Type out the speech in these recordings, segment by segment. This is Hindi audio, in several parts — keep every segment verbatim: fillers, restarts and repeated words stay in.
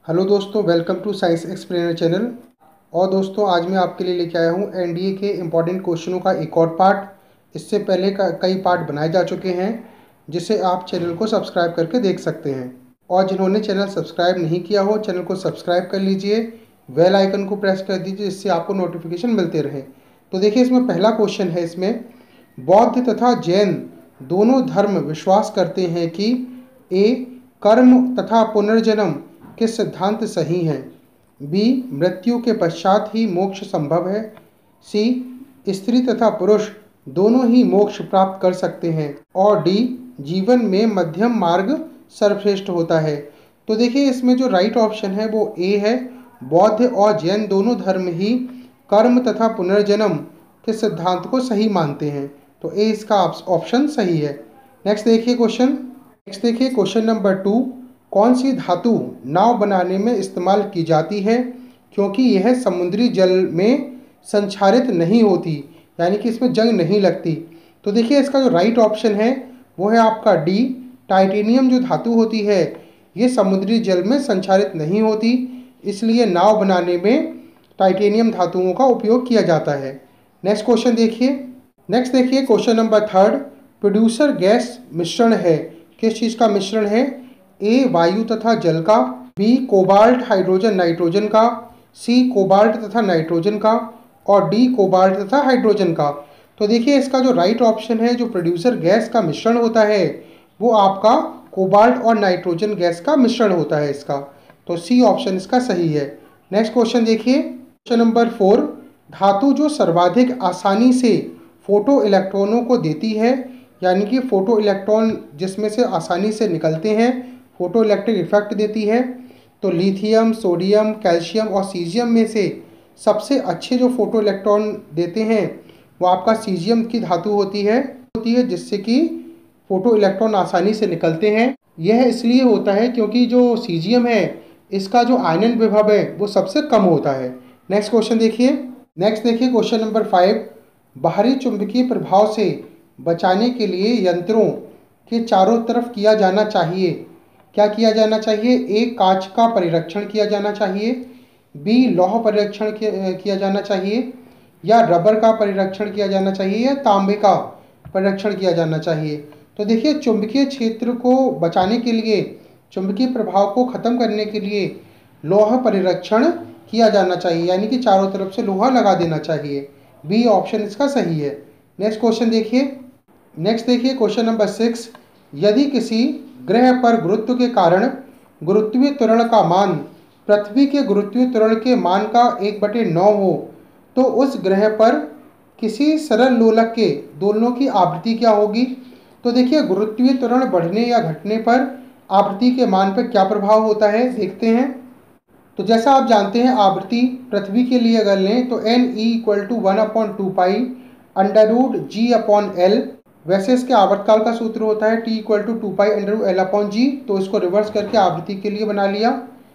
हेलो दोस्तों, welcome to science explainer channel. और दोस्तों, आज मैं आपके लिए लेके आया हूँ एनडीए के इम्पॉर्टेंट क्वेश्चनों का एक और पार्ट। इससे पहले का कई पार्ट बनाए जा चुके हैं, जिसे आप चैनल को सब्सक्राइब करके देख सकते हैं। और जिन्होंने चैनल सब्सक्राइब नहीं किया हो, चैनल को सब्सक्राइब कर लीजिए, बेल आइकन को प्रेस कर दीजिए, जिससे आपको नोटिफिकेशन मिलते रहे। तो देखिए, इसमें पहला क्वेश्चन है। इसमें बौद्ध तथा जैन दोनों धर्म विश्वास करते हैं कि ए कर्म तथा पुनर्जन्म के सिद्धांत सही हैं, बी मृत्यु के पश्चात ही मोक्ष संभव है, सी स्त्री तथा पुरुष दोनों ही मोक्ष प्राप्त कर सकते हैं, और डी जीवन में मध्यम मार्ग सर्वश्रेष्ठ होता है। तो देखिए, इसमें जो राइट ऑप्शन है वो ए है। बौद्ध और जैन दोनों धर्म ही कर्म तथा पुनर्जन्म के सिद्धांत को सही मानते हैं। तो ए इसका ऑप्शन सही है। नेक्स्ट देखिए क्वेश्चन नेक्स्ट देखिए क्वेश्चन नंबर टू। कौन सी धातु नाव बनाने में इस्तेमाल की जाती है क्योंकि यह समुद्री जल में संक्षारित नहीं होती, यानी कि इसमें जंग नहीं लगती? तो देखिए, इसका जो राइट ऑप्शन है वो है आपका डी। टाइटेनियम जो धातु होती है ये समुद्री जल में संक्षारित नहीं होती, इसलिए नाव बनाने में टाइटेनियम धातुओं का उपयोग किया जाता है। नेक्स्ट क्वेश्चन देखिए नेक्स्ट देखिए question number third. Producer gas मिश्रण है, किस चीज़ का मिश्रण है? ए वायु तथा जल का, बी कोबाल्ट हाइड्रोजन नाइट्रोजन का, सी कोबाल्ट तथा नाइट्रोजन का, और डी कोबाल्ट तथा हाइड्रोजन का। तो देखिए, इसका जो राइट ऑप्शन है, जो प्रोड्यूसर गैस का मिश्रण होता है वो आपका कोबाल्ट और नाइट्रोजन गैस का मिश्रण होता है इसका। तो सी ऑप्शन इसका सही है। नेक्स्ट क्वेश्चन देखिए क्वेश्चन नंबर फोर। धातु जो सर्वाधिक आसानी से फोटो इलेक्ट्रॉनों को देती है, यानी कि फोटो इलेक्ट्रॉन जिसमें से आसानी से निकलते हैं, फोटो इलेक्ट्रिक इफेक्ट देती है, तो लिथियम, सोडियम, कैल्शियम और सीजियम में से सबसे अच्छे जो फोटो इलेक्ट्रॉन देते हैं वो आपका सीजियम की धातु होती है होती है जिससे कि फोटो इलेक्ट्रॉन आसानी से निकलते हैं। यह इसलिए होता है क्योंकि जो सीजियम है इसका जो आयनन विभव है वो सबसे कम होता है। नेक्स्ट क्वेश्चन देखिए नेक्स्ट देखिए क्वेश्चन नंबर फाइव। बाहरी चुंबकीय प्रभाव से बचाने के लिए यंत्रों के चारों तरफ किया जाना चाहिए क्या किया जाना चाहिए? ए कांच का परीक्षण किया जाना चाहिए, बी लौह परीक्षण किया जाना चाहिए, या रबर का परीक्षण किया जाना चाहिए, या तांबे का परीक्षण किया जाना चाहिए। तो देखिए, चुंबकीय क्षेत्र को बचाने के लिए, चुंबकीय प्रभाव को खत्म करने के लिए लौह परीक्षण किया जाना चाहिए, यानी कि चारों तरफ से लोहा लगा देना चाहिए। बी ऑप्शन इसका सही है। नेक्स्ट क्वेश्चन देखिए नेक्स्ट देखिए क्वेश्चन नंबर सिक्स। यदि किसी ग्रह पर गुरुत्व के कारण गुरुत्वीय त्वरण का मान पृथ्वी के गुरुत्वीय त्वरण के मान का एक बटे नौ हो तो उस ग्रह पर किसी सरल लोलक के दोलनों की आवृत्ति क्या होगी? तो देखिए, गुरुत्वीय त्वरण बढ़ने या घटने पर आवृत्ति के मान पर क्या प्रभाव होता है, देखते हैं। तो जैसा आप जानते हैं, आवृत्ति पृथ्वी के लिए अगर लें तो N E equal to one upon two pi under root G upon L. वैसे इसके आवर्तकाल का सूत्र होता है T equal to two pi under root L upon G, तो इसको रिवर्स करके आवृत्ति के लिए बना लिया।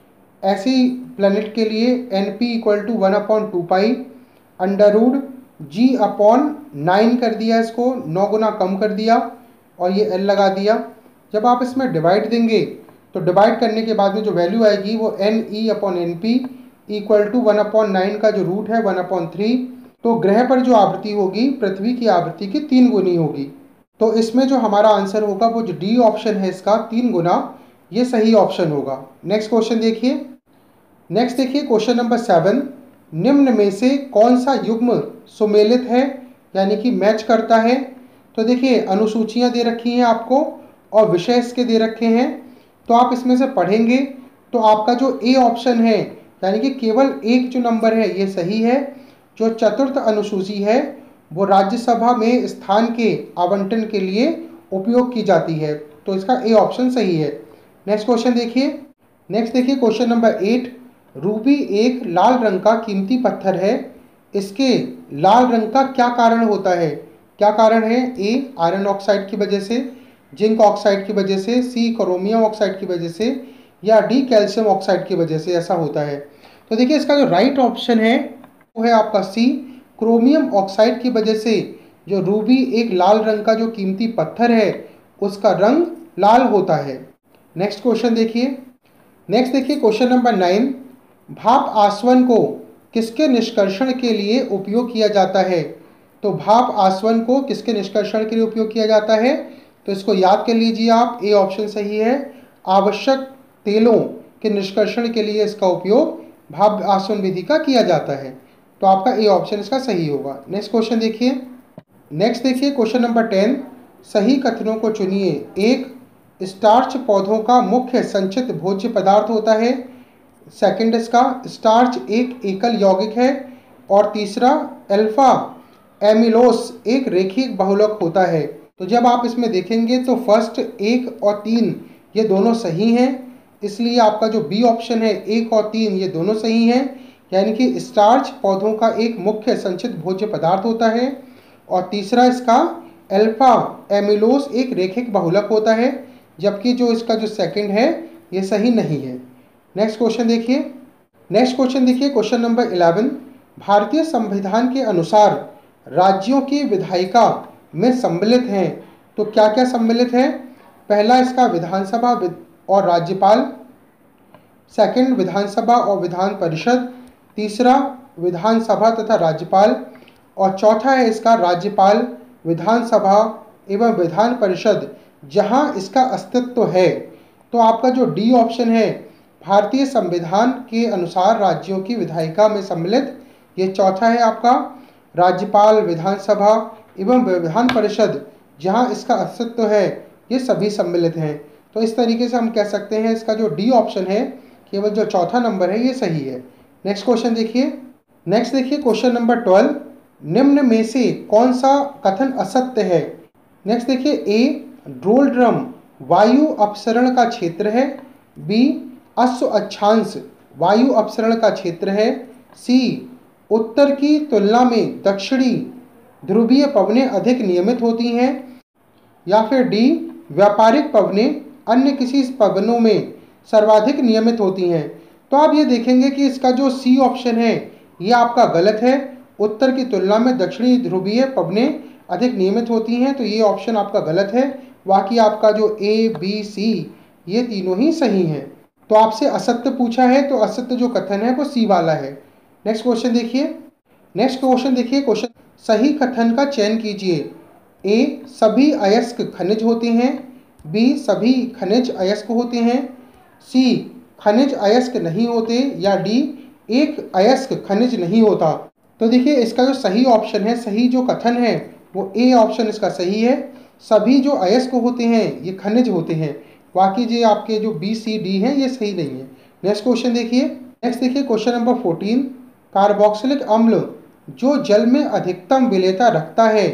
ऐसे ही प्लेनेट के लिए N P equal to one upon two pi under root G upon nine कर दिया, इसको नौ गुना कम कर दिया और ये एल लगा दिया। जब आप इसमें डिवाइड देंगे तो डिवाइड करने के बाद में जो वैल्यू आएगी वो N E upon N P equal to one upon nine का जो रूट है वन अपॉन थ्री। तो ग्रह पर जो आवृत्ति होगी पृथ्वी की आवृत्ति की तीन गुनी होगी। तो इसमें जो हमारा आंसर होगा वो जो डी ऑप्शन है इसका तीन गुना, ये सही ऑप्शन होगा। नेक्स्ट क्वेश्चन देखिए नेक्स्ट देखिए क्वेश्चन नंबर सेवन। निम्न में से कौन सा युग्म सुमेलित है, यानी कि मैच करता है? तो देखिए, अनुसूचियां दे रखी हैं आपको और विषय इसके दे रखे हैं, तो आप इसमें से पढ़ेंगे तो आपका जो ए ऑप्शन है, यानी कि केवल एक जो नंबर है ये सही है। जो चतुर्थ अनुसूची है वो राज्यसभा में स्थान के आवंटन के लिए उपयोग की जाती है, तो इसका ए ऑप्शन सही है। नेक्स्ट क्वेश्चन देखिए नेक्स्ट देखिए क्वेश्चन नंबर एट। रूबी एक लाल रंग का कीमती पत्थर है, इसके लाल रंग का क्या कारण होता है? क्या कारण है? ए आयरन ऑक्साइड की वजह से, जिंक ऑक्साइड की वजह से, सी क्रोमियम ऑक्साइड की वजह से, या डी कैल्शियम ऑक्साइड की वजह से ऐसा होता है। तो देखिए, इसका जो राइट ऑप्शन है वो है आपका सी, क्रोमियम ऑक्साइड की वजह से जो रूबी एक लाल रंग का जो कीमती पत्थर है उसका रंग लाल होता है। नेक्स्ट क्वेश्चन देखिए नेक्स्ट देखिए क्वेश्चन नंबर नाइन, भाप आसवन को किसके निष्कर्षण के लिए उपयोग किया जाता है? तो भाप आसवन को किसके निष्कर्षण के लिए उपयोग किया जाता है? तो इसको याद कर लीजिए आप, ए ऑप्शन सही है। आवश्यक तेलों के निष्कर्षण के लिए इसका उपयोग भाप आसवन विधि का किया जाता है। तो आपका ए ऑप्शन इसका सही होगा। नेक्स्ट क्वेश्चन देखिए। नेक्स्ट देखिए क्वेश्चन नंबर टेन, सही कथनों को चुनिए। एक, स्टार्च पौधों का मुख्य संचित भोज्य पदार्थ होता है। सेकंड इसका, स्टार्च एक एकल यौगिक है। और तीसरा, अल्फा एमिलोस एक रेखीय बहुलक होता है। तो जब आप इसमें देखेंगे तो फर्स्ट एक और तीन ये दोनों सही हैं, इसलिए आपका जो बी ऑप्शन है एक और तीन ये दोनों सही हैं। यानी कि स्टार्च पौधों का एक मुख्य संचित भोज्य पदार्थ होता है। और तीसरा इसका, अल्फा एमिलोस एक रेखिक बहुलक होता है, जबकि जो इसका जो सेकंड है ये सही नहीं है। नेक्स्ट क्वेश्चन देखिए। नेक्स्ट क्वेश्चन देखिए क्वेश्चन नंबर इलेवन, भारतीय संविधान के अनुसार राज्यों की विधायिका में सम्मिलित हैं। तो क्या क्या सम्मिलित है? पहला इसका विधानसभा और राज्यपाल, सेकंड विधानसभा और विधान परिषद, तीसरा विधानसभा तथा राज्यपाल, और चौथा है इसका राज्यपाल, विधानसभा एवं विधान परिषद जहां इसका अस्तित्व है। तो आपका जो डी ऑप्शन है, भारतीय संविधान के अनुसार राज्यों की विधायिका में सम्मिलित, ये चौथा है आपका, राज्यपाल, विधानसभा एवं विधान परिषद जहां इसका अस्तित्व है, ये सभी सम्मिलित हैं। तो इस तरीके से हम कह सकते हैं इसका जो डी ऑप्शन है, केवल जो चौथा नंबर है ये सही है। नेक्स्ट क्वेश्चन देखिए। नेक्स्ट देखिए क्वेश्चन नंबर ट्वेल्व, निम्न में से कौन सा कथन असत्य है? नेक्स्ट देखिए, ए ड्रोल ड्रम वायु अपसरण का क्षेत्र है। बी अश्व अक्षांश वायु अपसरण का क्षेत्र है। सी उत्तर की तुलना में दक्षिणी ध्रुवीय पवनें अधिक नियमित होती हैं। या फिर डी व्यापारिक पवनें अन्य किसी पवनों में सर्वाधिक नियमित होती हैं। तो आप ये देखेंगे कि इसका जो सी ऑप्शन है ये आपका गलत है। उत्तर की तुलना में दक्षिणी ध्रुवीय पवनें अधिक नियमित होती हैं, तो ये ऑप्शन आपका गलत है। बाकी आपका जो ए बी सी ये तीनों ही सही हैं। तो आपसे असत्य पूछा है, तो असत्य जो कथन है वो सी वाला है। नेक्स्ट क्वेश्चन देखिए। नेक्स्ट क्वेश्चन देखिए क्वेश्चन, सही कथन का चयन कीजिए। ए सभी अयस्क खनिज होते हैं। बी सभी खनिज अयस्क होते हैं। सी खनिज अयस्क नहीं होते। या डी एक अयस्क खनिज नहीं होता। तो देखिए इसका जो सही ऑप्शन है, सही जो कथन है वो ए ऑप्शन इसका सही है। सभी जो अयस्क होते हैं ये खनिज होते हैं। बाकी जो आपके जो बी सी डी हैं ये सही नहीं है। नेक्स्ट क्वेश्चन देखिए। नेक्स्ट देखिए क्वेश्चन नंबर फोर्टीन, कार्बोक्सिलिक अम्ल जो जल में अधिकतम विलेयता रखता है,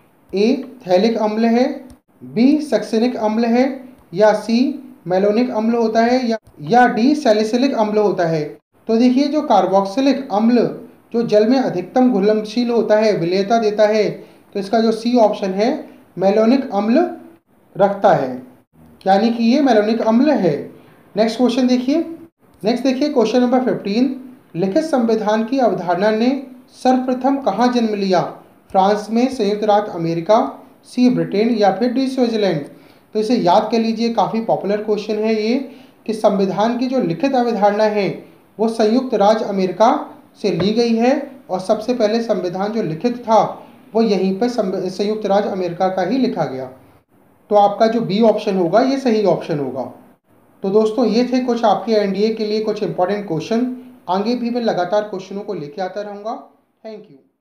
ए थैलिक अम्ल है, बी सक्सिनिक अम्ल है, या सी मेलोनिक अम्ल होता है, या या डी सैलिसिलिक अम्ल होता है। तो देखिए जो कार्बोक्सिलिक अम्ल जो जल में अधिकतम घुलनशील होता है, विलेयता देता है, तो इसका जो सी ऑप्शन है मेलोनिक अम्ल रखता है, यानी कि ये मेलोनिक अम्ल है। नेक्स्ट क्वेश्चन देखिए। नेक्स्ट देखिए क्वेश्चन नंबर फिफ्टीन, लिखित संविधान की अवधारणा ने सर्वप्रथम कहाँ जन्म लिया? फ्रांस में, संयुक्त राज्य अमेरिका, सी ब्रिटेन, या फिर डी स्विट्जरलैंड। तो इसे याद कर लीजिए, काफ़ी पॉपुलर क्वेश्चन है ये, कि संविधान की जो लिखित अवधारणा है वो संयुक्त राज्य अमेरिका से ली गई है, और सबसे पहले संविधान जो लिखित था वो यहीं पर संयुक्त राज्य अमेरिका का ही लिखा गया। तो आपका जो बी ऑप्शन होगा ये सही ऑप्शन होगा। तो दोस्तों ये थे कुछ आपके एनडीए के लिए कुछ इंपॉर्टेंट क्वेश्चन। आगे भी मैं लगातार क्वेश्चनों को लेके आता रहूँगा। Thank you.